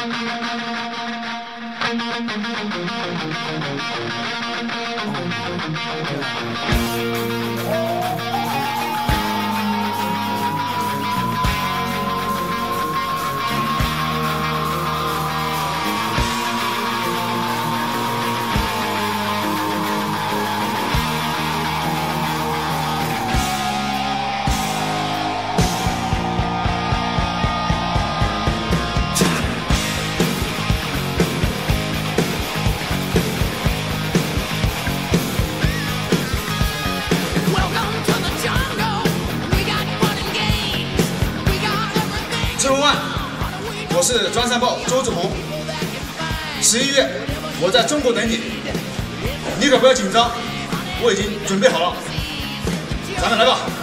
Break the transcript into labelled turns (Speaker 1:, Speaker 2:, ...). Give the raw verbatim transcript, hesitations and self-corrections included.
Speaker 1: 知文万，我是专山豹周志宏。十一月，我在中国等你，你可不要紧张，我已经准备好了，咱们来吧。